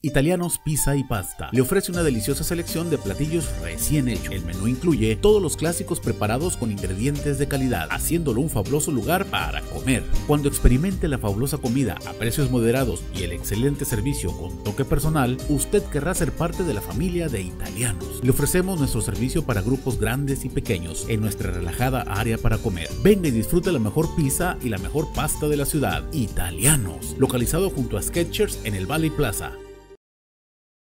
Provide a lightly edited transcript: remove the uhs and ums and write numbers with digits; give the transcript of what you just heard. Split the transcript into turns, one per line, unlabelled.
Italianos Pizza y Pasta le ofrece una deliciosa selección de platillos recién hechos. El menú incluye todos los clásicos preparados con ingredientes de calidad, haciéndolo un fabuloso lugar para comer. Cuando experimente la fabulosa comida a precios moderados y el excelente servicio con toque personal, usted querrá ser parte de la familia de Italianos. Le ofrecemos nuestro servicio para grupos grandes y pequeños en nuestra relajada área para comer. Venga y disfrute la mejor pizza y la mejor pasta de la ciudad. Italianos, localizado junto a Skechers en el Valley Plaza.